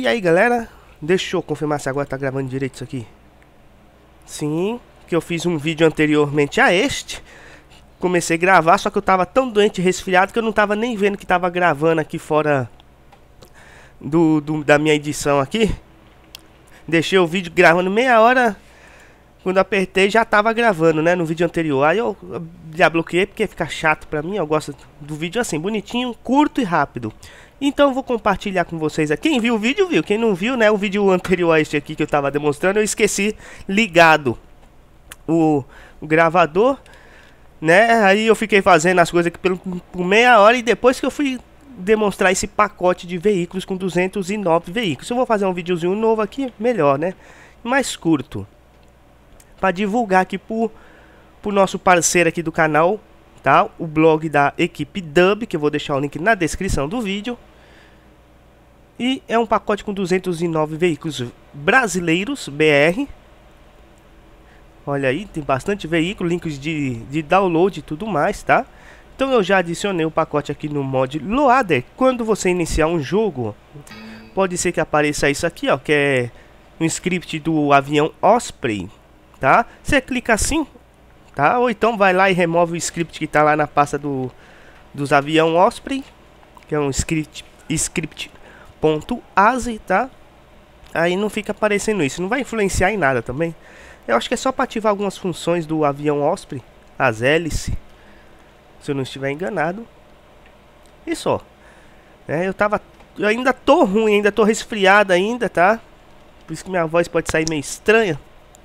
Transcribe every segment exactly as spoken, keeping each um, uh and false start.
E aí galera, deixa eu confirmar se agora tá gravando direito isso aqui. Sim, que eu fiz um vídeo anteriormente a este. Comecei a gravar, só que eu tava tão doente e resfriado que eu não tava nem vendo que tava gravando aqui fora do, do, da minha edição aqui. Deixei o vídeo gravando meia hora. Quando apertei já tava gravando, né, no vídeo anterior. Aí eu já bloqueei porque fica chato pra mim. Eu gosto do vídeo assim, bonitinho, curto e rápido. Então eu vou compartilhar com vocês aqui. Quem viu o vídeo, viu. Quem não viu, né, o vídeo anterior a este aqui que eu tava demonstrando, eu esqueci ligado o, o gravador, né. Aí eu fiquei fazendo as coisas aqui pelo, por meia hora. E depois que eu fui demonstrar esse pacote de veículos com duzentos e nove veículos. Eu vou fazer um videozinho novo aqui, melhor, né, mais curto, para divulgar aqui pro, pro nosso parceiro aqui do canal, tá? O blog da equipe Dub, que eu vou deixar o link na descrição do vídeo. E é um pacote com duzentos e nove veículos brasileiros, B R. Olha aí, tem bastante veículo, links de, de download e tudo mais, tá? Então eu já adicionei o pacote aqui no mod Loader. Quando você iniciar um jogo, pode ser que apareça isso aqui, ó, que é um script do avião Osprey, tá? Você clica assim, tá? Ou então vai lá e remove o script que tá lá na pasta do dos avião Osprey, que é um script script.aze, tá? Aí não fica aparecendo isso, não vai influenciar em nada também. Eu acho que é só para ativar algumas funções do avião Osprey, as hélices, se eu não estiver enganado. E só, é, eu tava, eu ainda tô ruim, ainda tô resfriado ainda, tá? Por isso que minha voz pode sair meio estranha.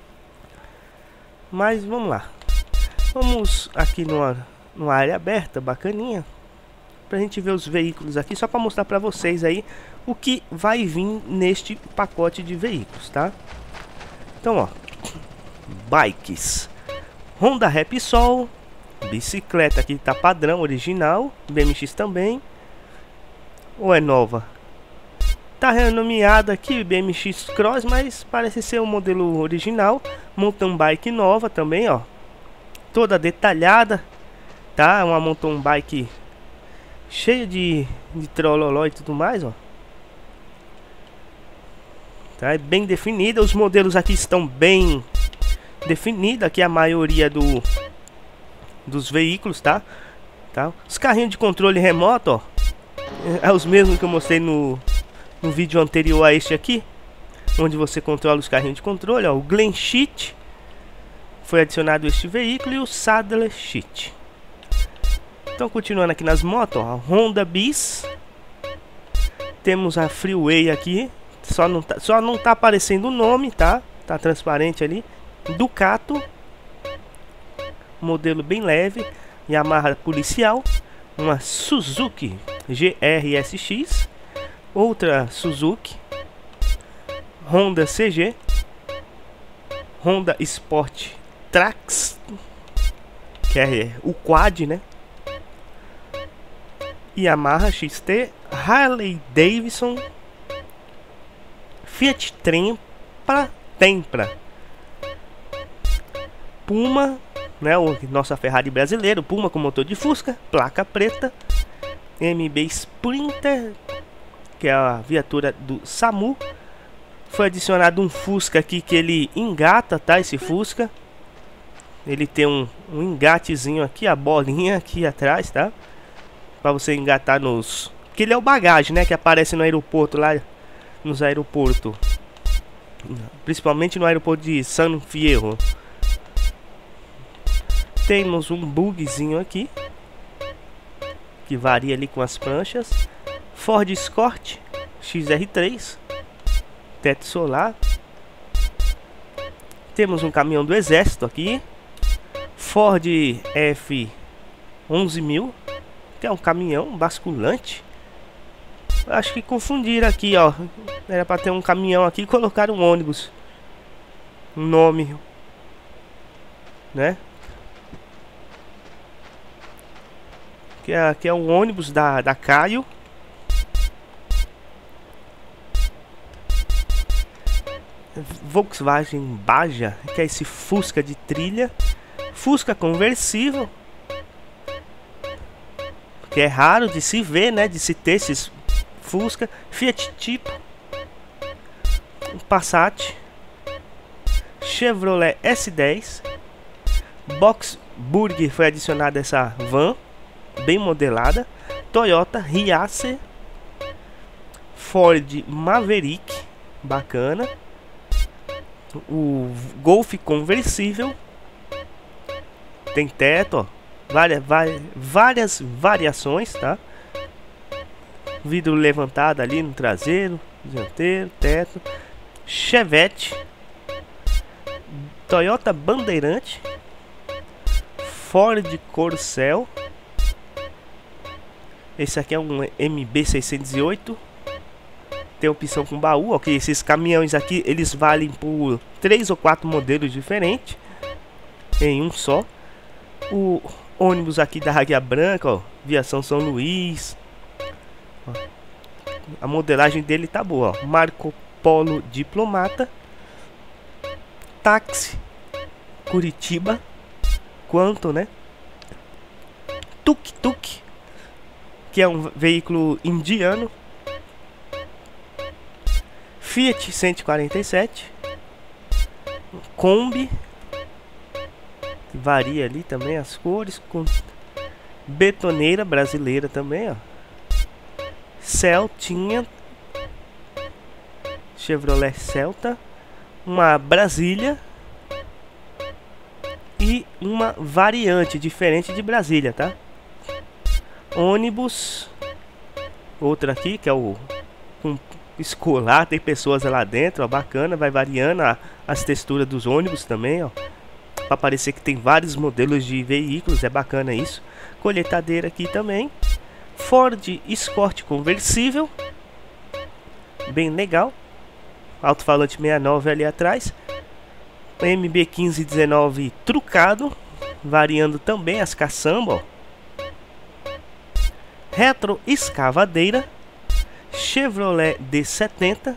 Mas vamos lá. Vamos aqui numa, numa área aberta, bacaninha, pra gente ver os veículos aqui, só para mostrar para vocês aí o que vai vir neste pacote de veículos, tá? Então, ó, bikes, Honda Repsol, bicicleta aqui tá padrão, original, B M X também, ou é nova? Tá renomeada aqui B M X Cross, mas parece ser o modelo original. Mountain bike nova também, ó, toda detalhada, tá? Uma mountain bike cheia de, de trololó e tudo mais, ó. Tá, é bem definida. Os modelos aqui estão bem definidos. Aqui a maioria do dos veículos, tá? Tá? Os carrinhos de controle remoto, ó, é os mesmos que eu mostrei no no vídeo anterior a este aqui, onde você controla os carrinhos de controle, ó. O Glen Sheet foi adicionado este veículo e o Saddle Sheet. Então continuando aqui nas motos, ó, a Honda Bis, temos a Freeway aqui, só não tá, só não tá aparecendo o nome, tá? Tá transparente ali. Ducato, modelo bem leve, Yamaha policial, uma Suzuki G R S X, outra Suzuki, Honda C G, Honda Sport Trax, que é o Quad, né? Yamaha X T, Harley Davidson, Fiat Tempra, Tempra, Puma, né, o nossa Ferrari brasileiro, Puma com motor de Fusca, placa preta, M B Sprinter, que é a viatura do SAMU. Foi adicionado um Fusca aqui que ele engata, tá? Esse Fusca, ele tem um, um engatezinho aqui, a bolinha aqui atrás, tá? Para você engatar nos... que ele é o bagagem, né? Que aparece no aeroporto lá, nos aeroportos, principalmente no aeroporto de San Fierro. Temos um bugzinho aqui, que varia ali com as pranchas. Ford Escort X R três, teto solar. Temos um caminhão do exército aqui, Ford F onze mil, que é um caminhão basculante. Acho que confundiram aqui, ó. Era para ter um caminhão aqui e colocaram um ônibus, um nome, né? Que é, que é um ônibus da, da Caio. Volkswagen Baja, que é esse Fusca de trilha. Fusca conversível, que é raro de se ver, né? De se ter esses Fusca. Fiat Tipo, Passat, Chevrolet S dez, Boxburg foi adicionada essa van, bem modelada, Toyota Hiace, Ford Maverick, bacana, o Golf conversível, tem teto, ó, várias, várias, várias variações, tá? Vidro levantado ali no traseiro, dianteiro, teto, Chevette, Toyota Bandeirante, Ford Corcel, esse aqui é um M B seiscentos e oito, tem opção com baú, ok, esses caminhões aqui, eles valem por três ou quatro modelos diferentes, em um só. O ônibus aqui da Águia Branca, ó, Viação São Luís, ó, a modelagem dele tá boa, ó. Marco Polo Diplomata, Táxi Curitiba, quanto, né? Tuk Tuk, que é um veículo indiano, Fiat cento e quarenta e sete, Kombi, varia ali também as cores, com betoneira brasileira também, ó. Celtinha, Chevrolet Celta, uma Brasília e uma variante diferente de Brasília, tá? Ônibus, outra aqui que é o um escolar, tem pessoas lá dentro, ó, bacana, vai variando a, as texturas dos ônibus também, ó, para parecer que tem vários modelos de veículos, é bacana isso. Colheitadeira aqui também, Ford Escort conversível, bem legal, alto-falante sessenta e nove ali atrás, M B quinze dezenove trucado, variando também as caçambas, ó. Retro escavadeira, Chevrolet D setenta,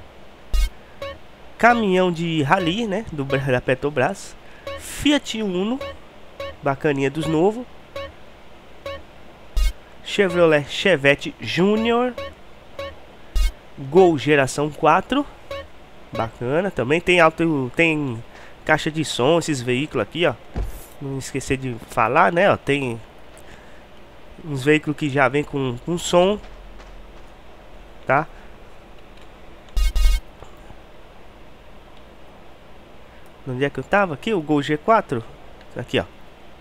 caminhão de rally, né, do da Petrobras, Fiat Uno, bacaninha dos novos, Chevrolet Chevette Júnior, Gol geração quatro, bacana, também tem alto, tem caixa de som esses veículos aqui, ó, não esquecer de falar, né, ó, tem uns veículos que já vem com, com som, tá? Onde é que eu tava? Aqui, o Gol G quatro. Aqui, ó.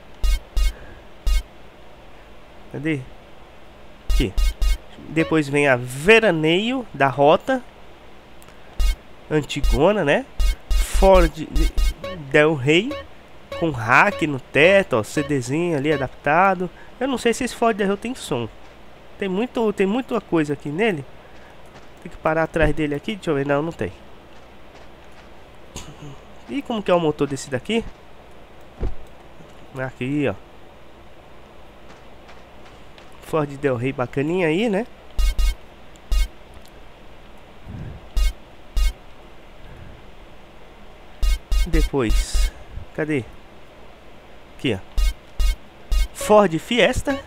Cadê? Aqui. Depois vem a Veraneio da Rota. Antigona, né? Ford Del Rey. Com rack no teto, ó. CDzinho ali adaptado. Eu não sei se esse Ford Del Rey tem som. Tem muito, tem muita coisa aqui nele. Tem que parar atrás dele aqui. Deixa eu ver. Não, não tem. E como que é o motor desse daqui? Aqui, ó. Ford Del Rey bacaninha aí, né? Depois, cadê? Aqui, ó. Ford Fiesta.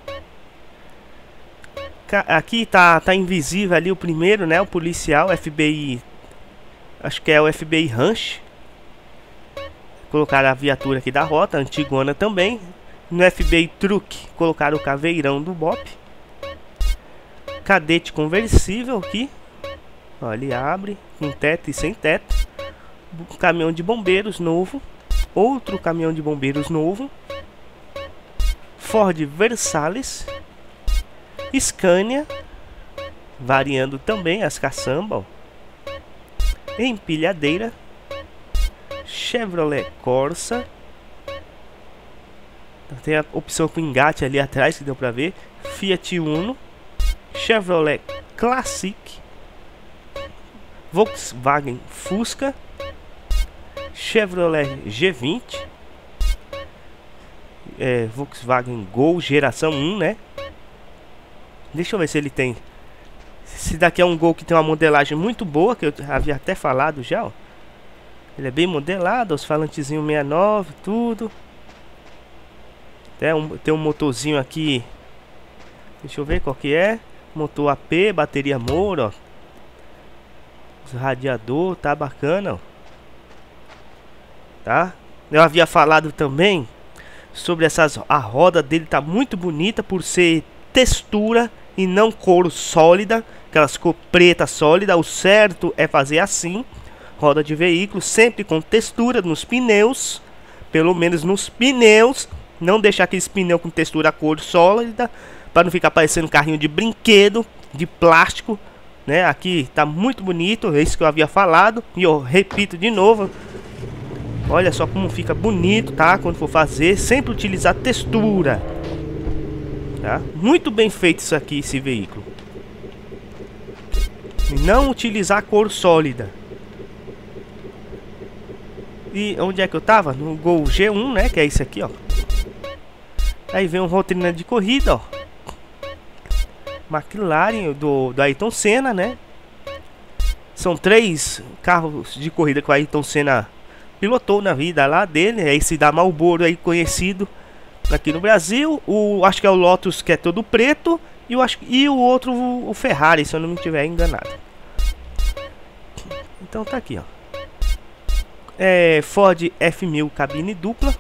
Aqui tá, tá invisível ali o primeiro, né? O policial, F B I. Acho que é o F B I Ranch. Colocaram a viatura aqui da Rota, antigona também. No F B I Truck, colocaram o caveirão do Bop. Cadete conversível aqui. Ó, ele abre, com teto e sem teto. Caminhão de bombeiros novo. Outro caminhão de bombeiros novo. Ford Versalles. Scania. Variando também as caçambas. Empilhadeira. Chevrolet Corsa. Tem a opção com engate ali atrás que deu pra ver. Fiat Uno. Chevrolet Classic. Volkswagen Fusca. Chevrolet G vinte. É, Volkswagen Gol geração um, né? Deixa eu ver se ele tem. Esse daqui é um Gol que tem uma modelagem muito boa, que eu havia até falado já, ó. Ele é bem modelado, os falantezinhos sessenta e nove, tudo. Tem um, tem um motorzinho aqui. Deixa eu ver qual que é. Motor A P, bateria Moura, ó. Os radiador, tá bacana, ó. Tá? Eu havia falado também sobre essas... A roda dele tá muito bonita por ser textura e não couro sólida. Aquelas cor preta sólida. O certo é fazer assim. Roda de veículo sempre com textura nos pneus. Pelo menos nos pneus. Não deixar aqueles pneus com textura cor sólida, para não ficar parecendo um carrinho de brinquedo, de plástico, né? Aqui tá muito bonito, é isso que eu havia falado. E eu repito de novo. Olha só como fica bonito, tá? Quando for fazer, sempre utilizar textura, tá? Muito bem feito isso aqui, esse veículo. E não utilizar cor sólida. E onde é que eu tava? No Gol G um, né? Que é isso aqui, ó. Aí vem um rotina de corrida, ó. McLaren do, do Ayrton Senna, né? São três carros de corrida que o Ayrton Senna pilotou na vida lá dele. É esse da Marlboro aí conhecido aqui no Brasil. O, acho que é o Lotus, que é todo preto. E, eu acho, e o outro, o Ferrari, se eu não me estiver enganado. Então tá aqui, ó. É, Ford F mil cabine dupla.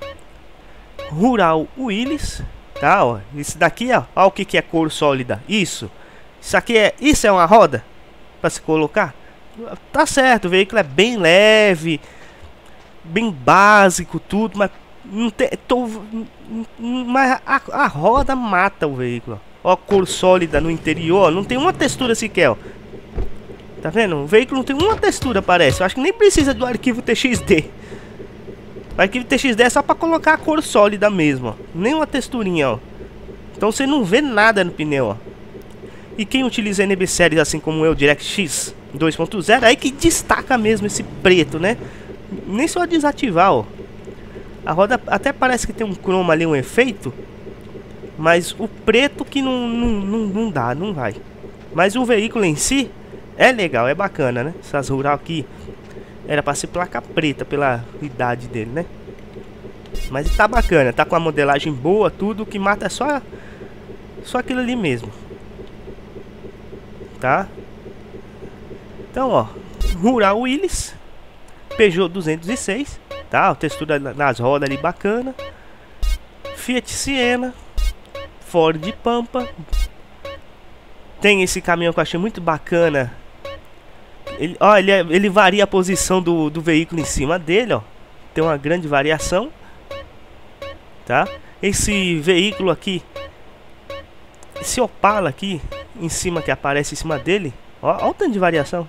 Rural Willys, tá, ó. Isso daqui, ó, ó o que que é cor sólida. Isso. Isso aqui é, isso é uma roda para se colocar. Tá certo, o veículo é bem leve, bem básico, tudo, mas não tem, tô, mas a, a roda mata o veículo. Ó, cor sólida no interior, não tem uma textura sequer, ó. Tá vendo? O veículo não tem uma textura, parece. Eu acho que nem precisa do arquivo T X D. O arquivo T X D é só para colocar a cor sólida mesmo, ó. Nem uma texturinha, ó. Então você não vê nada no pneu, ó. E quem utiliza N B Series assim como eu, DirectX dois ponto zero, aí que destaca mesmo esse preto, né? Nem só desativar, ó. A roda até parece que tem um chroma ali, um efeito. Mas o preto que não, não, não, não dá, não vai. Mas o veículo em si é legal, é bacana, né? Essas rural aqui era pra ser placa preta pela idade dele, né? Mas ele tá bacana, tá com a modelagem boa, tudo. O que mata é só Só aquilo ali mesmo, tá? Então, ó, Rural Willys, Peugeot duzentos e seis, tá? A textura nas rodas ali bacana. Fiat Siena, Ford Pampa. Tem esse caminhão que eu achei muito bacana. Ele, ó, ele, é, ele varia a posição do, do veículo em cima dele, ó. Tem uma grande variação, tá? Esse veículo aqui, esse Opala aqui em cima, que aparece em cima dele, ó, ó o tanto de variação.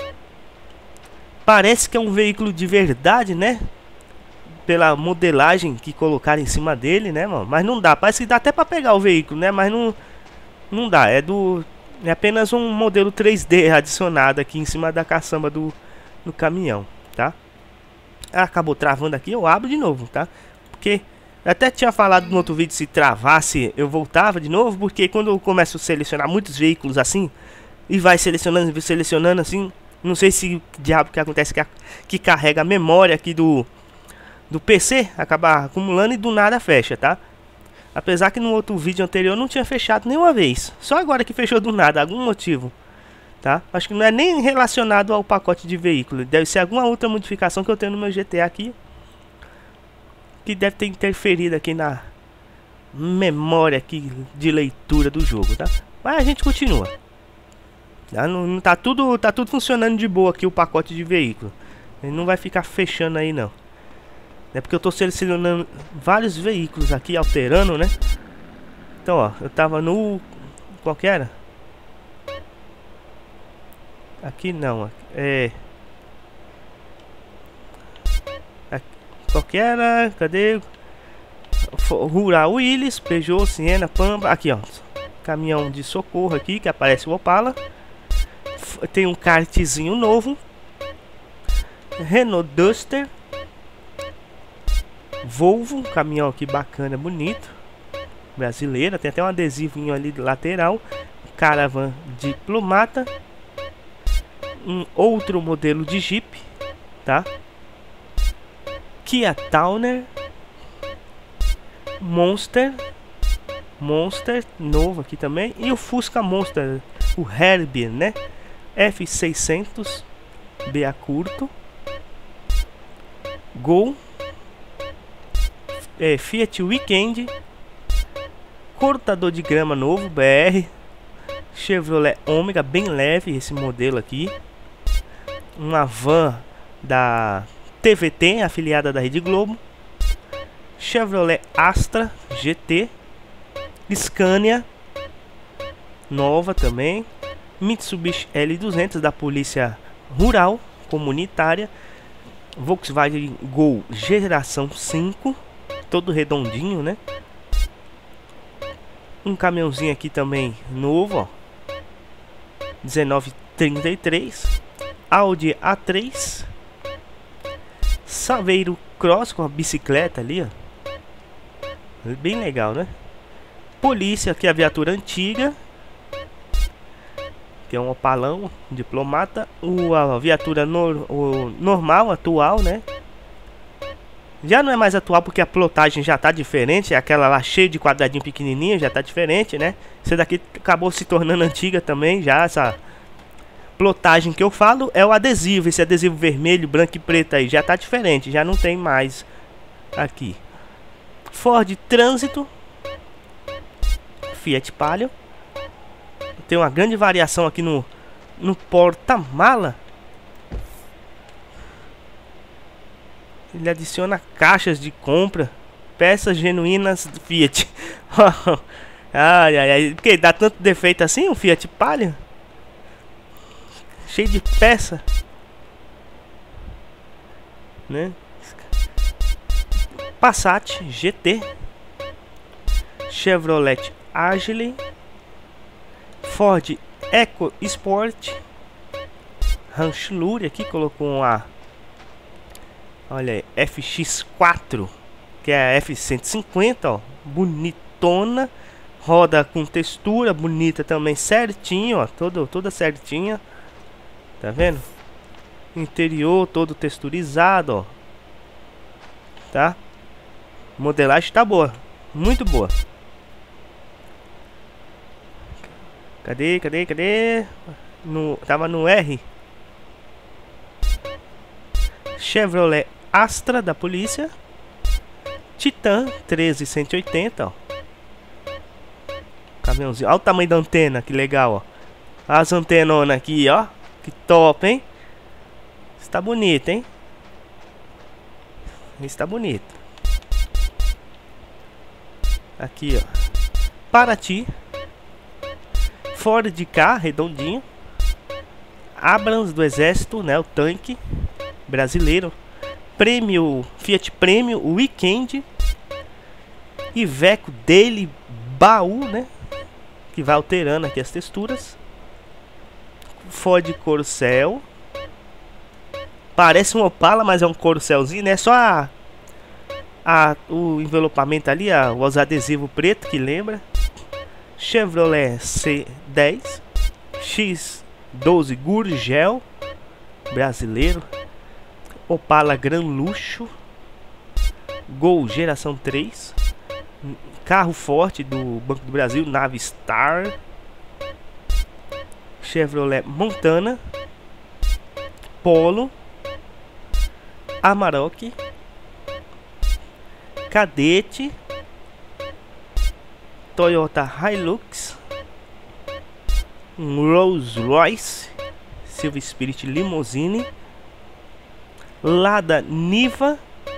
Parece que é um veículo de verdade, né? Pela modelagem que colocaram em cima dele, né, mano? Mas não dá, parece que dá até pra pegar o veículo, né? Mas não, não dá, é do... É apenas um modelo três D adicionado aqui em cima da caçamba do, do caminhão, tá? Acabou travando aqui, eu abro de novo, tá? Porque eu até tinha falado no outro vídeo, se travasse eu voltava de novo. Porque quando eu começo a selecionar muitos veículos assim, e vai selecionando, selecionando assim, não sei se diabo que acontece, que, a, que carrega a memória aqui do, do P C, acaba acumulando e do nada fecha, tá? Apesar que no outro vídeo anterior não tinha fechado nenhuma vez. Só agora que fechou do nada, algum motivo, tá? Acho que não é nem relacionado ao pacote de veículo. Deve ser alguma outra modificação que eu tenho no meu G T A aqui, que deve ter interferido aqui na memória aqui de leitura do jogo, tá? Mas a gente continua. Tá? Não, não tá tudo, tá tudo funcionando de boa aqui o pacote de veículo. Ele não vai ficar fechando aí não. É porque eu tô selecionando vários veículos aqui, alterando, né? Então, ó, eu tava no... Qual que era? Aqui não, é... Aqui, qual que era? Cadê? Rural Willys, Peugeot, Siena, Pampa. Aqui, ó, caminhão de socorro aqui, que aparece o Opala. Tem um kartzinho novo. Renault Duster. Volvo, um caminhão aqui bacana, bonito, brasileira, tem até um adesivinho ali do lateral. Caravan Diplomata, um outro modelo de Jeep, tá? Kia Towner, Monster, Monster novo aqui também, e o Fusca Monster, o Herbie, né? F seiscentos, B A curto. Gol. É, Fiat Weekend. Cortador de grama novo, B R. Chevrolet Ômega, bem leve esse modelo aqui. Uma van da T V T, afiliada da Rede Globo. Chevrolet Astra G T. Scania nova também. Mitsubishi L duzentos da Polícia Rural Comunitária. Volkswagen Gol geração cinco, todo redondinho, né? Um caminhãozinho aqui também novo, ó, dezenove trinta e três. Audi A três. Saveiro Cross com a bicicleta ali, ó, bem legal, né? Polícia, que é a viatura antiga, que é um Opalão diplomata. O, a viatura nor, o normal, atual, né? Já não é mais atual porque a plotagem já tá diferente. É aquela lá cheia de quadradinho pequenininho, já tá diferente, né? Essa daqui acabou se tornando antiga também. Já essa plotagem que eu falo é o adesivo. Esse adesivo vermelho, branco e preto aí já tá diferente. Já não tem mais aqui. Ford Trânsito. Fiat Palio. Tem uma grande variação aqui no, no porta-mala. Ele adiciona caixas de compra, peças genuínas do Fiat. Ai, ai, ai. Porque dá tanto defeito assim o Fiat Palio? Cheio de peça, né? Passat G T. Chevrolet Agile. Ford EcoSport. Range Lurie aqui colocou um A. Olha aí, F X quatro, que é a F cento e cinquenta, ó, bonitona, roda com textura bonita também, certinho, ó, todo, toda certinha, tá vendo? Interior todo texturizado, ó, tá? Modelagem tá boa, muito boa. Cadê, cadê, cadê? No, tava no R. Chevrolet Astra da polícia. Titan treze cento e oitenta, ó. Caminhãozinho. Olha o tamanho da antena, que legal, ó. As antenonas aqui, ó. Que top, hein? Está bonito, hein? Está bonito. Aqui, ó. Paraty. Ford Ka, redondinho. Abrams do Exército, né? O tanque brasileiro. Prêmio Fiat Prêmio Weekend. Iveco Daily Baú, né? Que vai alterando aqui as texturas. Ford Corcel. Parece um Opala, mas é um Corcelzinho, né? Só a, a, o envelopamento ali, a, os adesivos preto que lembra. Chevrolet C dez. X doze Gurgel brasileiro. Opala Gran Luxo. Gol geração três. Carro forte do Banco do Brasil, Navistar. Chevrolet Montana. Polo. Amarok. Cadete. Toyota Hilux. Rolls Royce. Silver Spirit Limousine. Lada Niva.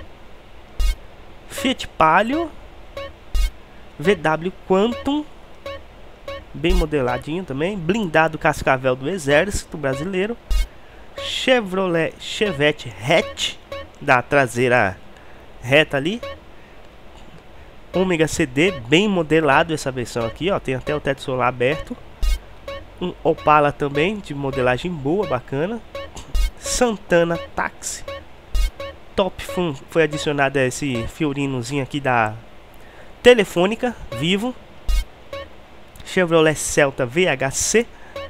Fiat Palio. V W Quantum. Bem modeladinho também. Blindado Cascavel do Exército Brasileiro. Chevrolet Chevette Hatch, da traseira reta ali. Ômega C D, bem modelado essa versão aqui, ó. Tem até o teto solar aberto. Um Opala também, de modelagem boa, bacana. Santana Taxi. Top Fun, foi adicionado esse fiorinozinho aqui da Telefônica, Vivo. Chevrolet Celta V H C.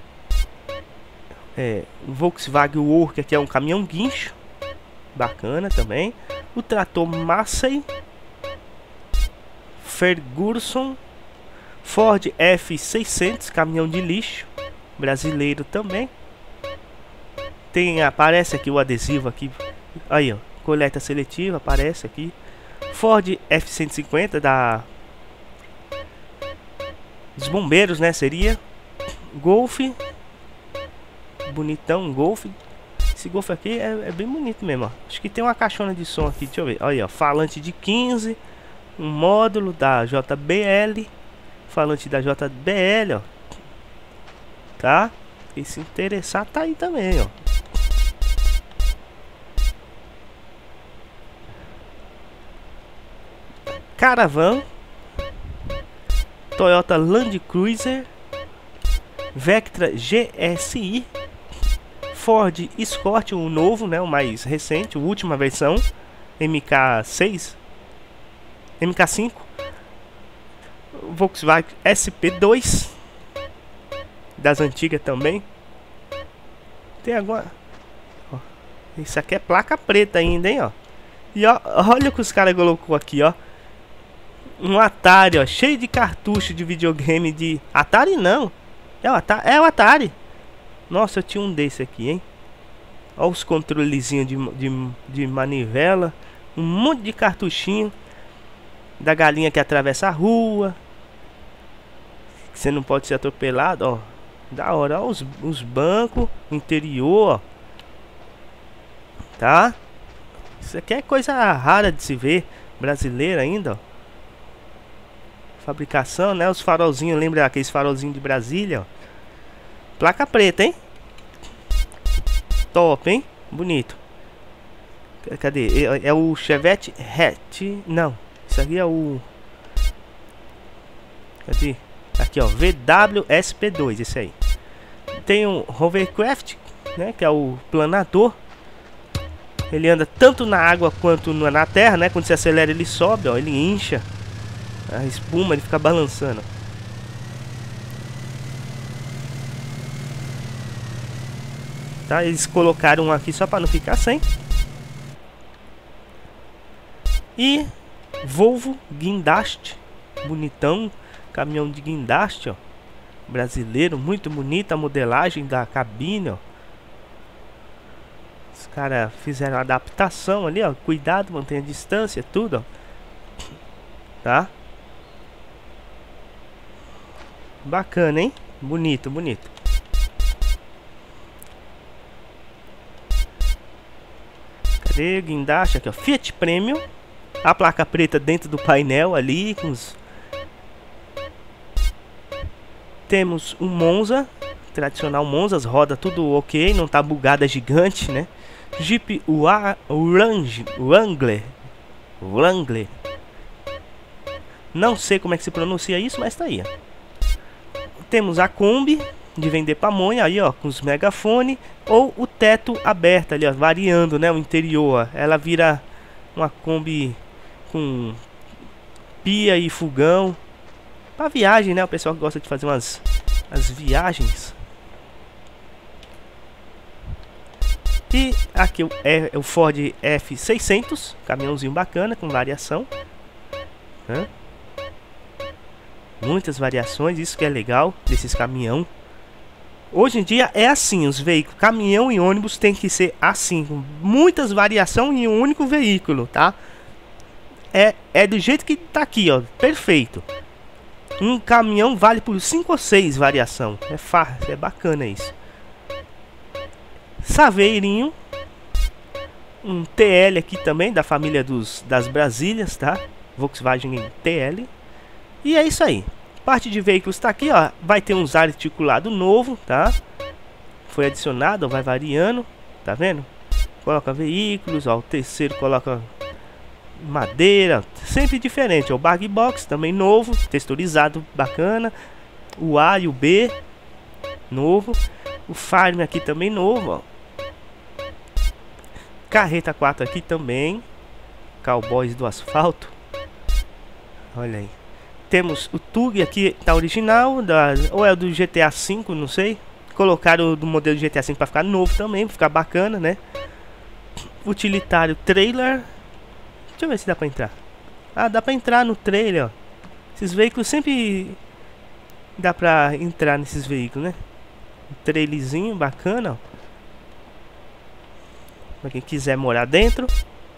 É, Volkswagen Worker, que é um caminhão guincho. Bacana também. O trator Massey. Ferguson. Ford F seiscentos, caminhão de lixo. Brasileiro também. Tem, aparece aqui o adesivo aqui. Aí, ó. Coleta seletiva, aparece aqui. Ford F cento e cinquenta da... dos bombeiros, né? Seria. Golf. Bonitão, Golf. Esse Golf aqui é, é bem bonito mesmo, ó. Acho que tem uma caixona de som aqui, deixa eu ver. Olha, ó. Falante de quinze. Um módulo da J B L. Falante da J B L, ó. Tá? E se interessar, tá aí também, ó. Caravan. Toyota Land Cruiser. Vectra G S I. Ford Escort, o novo, né? O mais recente, a última versão. M K seis. M K cinco. Volkswagen S P dois. Das antigas também. Tem agora. Ó, isso aqui é placa preta ainda, hein, ó. E ó, olha o que os caras colocou aqui, ó. Um Atari, ó, cheio de cartucho de videogame de... Atari não. É o Atari. É o Atari. Nossa, eu tinha um desse aqui, hein. Olha os controlezinhos de, de, de manivela. Um monte de cartuchinho. Da galinha que atravessa a rua. Você não pode ser atropelado, ó. Da hora, ó, os, os bancos, interior, ó. Tá? Isso aqui é coisa rara de se ver. Brasileira ainda, ó. Fabricação, né? Os farolzinhos, lembra aqueles farolzinhos de Brasília, ó. Placa preta, hein? Top, hein? Bonito. Cadê? É, é o Chevette Hatch. Não, isso aqui é o... Cadê? Aqui, ó, V W S P dois, esse aí. Tem o Hovercraft, né, que é o planador. Ele anda tanto na água quanto na terra, né? Quando você acelera ele sobe, ó, ele incha. A espuma, ele fica balançando. Tá, eles colocaram um aqui só para não ficar sem. E Volvo Guindaste, bonitão. Caminhão de guindaste, ó. Brasileiro, muito bonita a modelagem da cabine, ó. Os caras fizeram a adaptação ali, ó. Cuidado, mantenha a distância, tudo, ó. Tá? Bacana, hein? Bonito, bonito. Cadê o guindaste? Aqui, ó. Fiat Premium. A placa preta dentro do painel ali, com os... Temos um Monza, tradicional Monza, as rodas tudo ok, não tá bugada, é gigante, né? Jeep Wrangler, Wrangler, não sei como é que se pronuncia isso, mas tá aí, ó. Temos a Kombi, de vender pamonha, aí ó, com os megafone, ou o teto aberto ali, ó, variando, né, o interior, ó. Ela vira uma Kombi com pia e fogão. Pra viagem, né? O pessoal que gosta de fazer umas as viagens. E aqui é, é o Ford F seiscentos. Caminhãozinho bacana, com variação. Hã? Muitas variações, isso que é legal desses caminhão. Hoje em dia é assim, os veículos, caminhão e ônibus tem que ser assim, com muitas variações em um único veículo, tá? É, é do jeito que tá aqui, ó, perfeito. Um caminhão vale por cinco ou seis variação. É fácil, é bacana isso. Saveirinho. Um T L aqui também, da família dos, das Brasílias, tá? Volkswagen T L. E é isso aí. Parte de veículos tá aqui, ó. Vai ter uns articulado novo, tá? Foi adicionado, ó, vai variando. Tá vendo? Coloca veículos, ó. O terceiro coloca... madeira, sempre diferente. O bag box também novo, texturizado, bacana. O A e o B novo. O farm aqui também novo, ó. Carreta quatro aqui também. Cowboys do asfalto. Olha aí. Temos o Tug aqui, tá original, da, ou é do G T A cinco, não sei. Colocaram o do modelo G T A cinco para ficar novo também, pra ficar bacana, né? Utilitário trailer. Deixa eu ver se dá pra entrar. Ah, dá pra entrar no trailer, ó. Esses veículos sempre dá pra entrar nesses veículos, né? Um trailerzinho bacana, ó. Pra quem quiser morar dentro.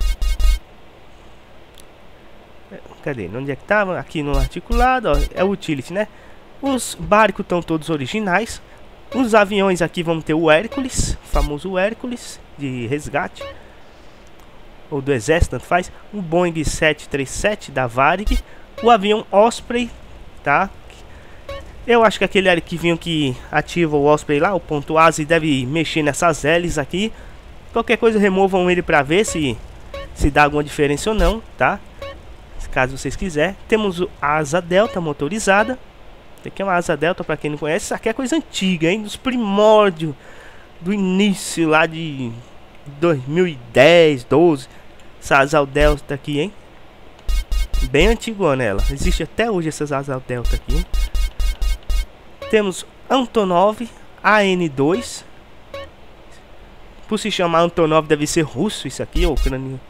Cadê? Onde é que tava? Aqui no articulado, ó, é o utility, né? Os barcos estão todos originais. Os aviões aqui vão ter o Hércules, o famoso Hércules de resgate, ou do exército, tanto faz. O Boeing sete três sete da Varig. O avião Osprey, tá? Eu acho que aquele arquivinho que ativa o Osprey lá, o ponto A S I, deve mexer nessas hélices aqui. Qualquer coisa, removam ele pra ver se, se dá alguma diferença ou não, tá? Caso vocês quiserem. Temos a asa delta motorizada. Essa aqui é uma asa delta, para quem não conhece. Isso aqui é coisa antiga, hein? Dos primórdios, do início lá de dois mil e dez, doze. Essa asa delta aqui, hein? Bem antigona ela. Existe até hoje essas asas delta aqui, hein? Temos Antonov A N dois. Por se chamar Antonov, deve ser russo isso aqui, ou ucraniano.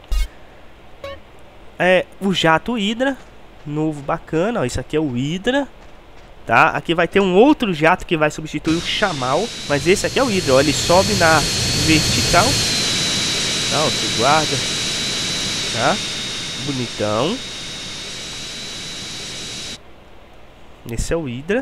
É o jato Hydra, novo, bacana, ó, isso aqui é o Hydra, tá? Aqui vai ter um outro jato que vai substituir o Chamal, mas esse aqui é o Hydra, ó, ele sobe na vertical, tá? Ó, se guarda, tá? Bonitão. Esse é o Hydra.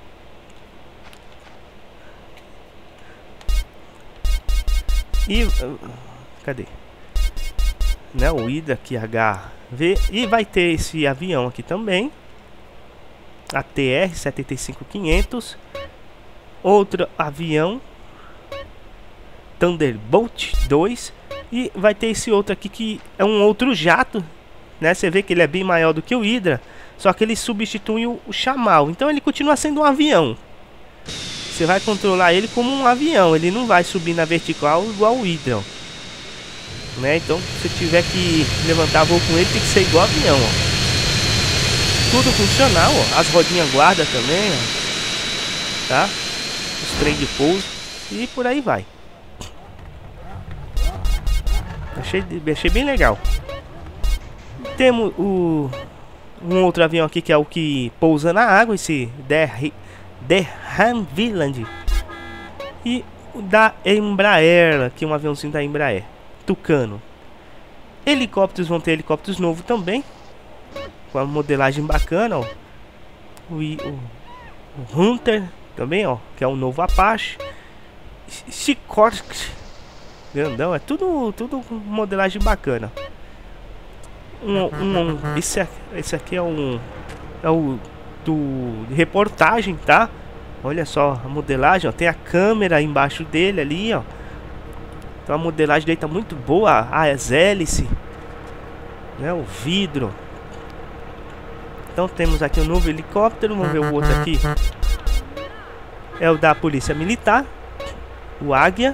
E cadê? Né, o Hydra aqui H V, e vai ter esse avião aqui também, a T R setenta e cinco quinhentos, outro avião Thunderbolt dois, e vai ter esse outro aqui que é um outro jato, né? Você vê que ele é bem maior do que o Hydra, só que ele substitui o, o Chamal, então ele continua sendo um avião. Você vai controlar ele como um avião, ele não vai subir na vertical igual o Hydra, né? Então, se tiver que levantar voo com ele, tem que ser igual avião, ó. Tudo funcional, ó. As rodinhas guarda também, ó. Tá? Os trem de pouso e por aí vai. Achei, achei bem legal. Temos o um outro avião aqui que é o que pousa na água, esse Der, Der Havilland. E o da Embraer, que é um aviãozinho da Embraer. Tucano. Helicópteros, vão ter helicópteros novos também, com a modelagem bacana, ó. O, o, o Hunter também, ó, que é o novo Apache. Sikorsky grandão, é tudo tudo modelagem bacana. Um, um, esse, esse aqui é um é o do de reportagem, tá? Olha só a modelagem, ó, tem a câmera embaixo dele ali, ó. Então a modelagem dele tá muito boa, as hélices, né, o vidro. Então temos aqui um novo helicóptero, vamos ver o outro aqui. É o da Polícia Militar, o Águia.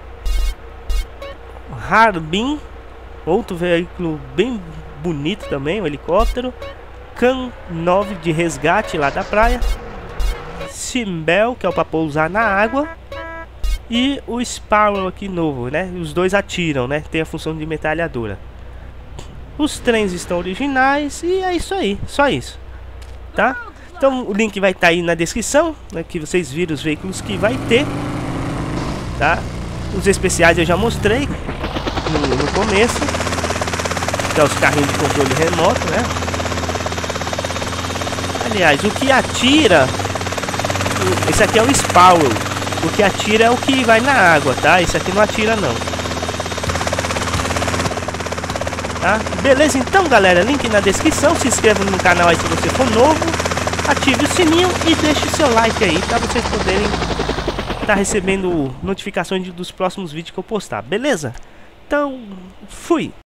O Harbin, outro veículo bem bonito também, o helicóptero. Can nove de resgate lá da praia. Simbel, que é o para pousar na água. E o Sparrow aqui novo, né? Os dois atiram, né? Tem a função de metralhadora. Os trens estão originais e é isso aí, só isso, tá? Então o link vai estar tá aí na descrição, né, que vocês viram os veículos que vai ter, tá? Os especiais eu já mostrei no, no começo, que é os carrinhos de controle remoto, né? Aliás, o que atira, esse aqui é o Sparrow. O que atira é o que vai na água, tá? Esse aqui não atira não. Tá? Beleza, então galera, link na descrição. Se inscreva no canal aí se você for novo. Ative o sininho e deixe o seu like aí, pra vocês poderem estar recebendo notificações dos próximos vídeos que eu postar, beleza? Então, fui!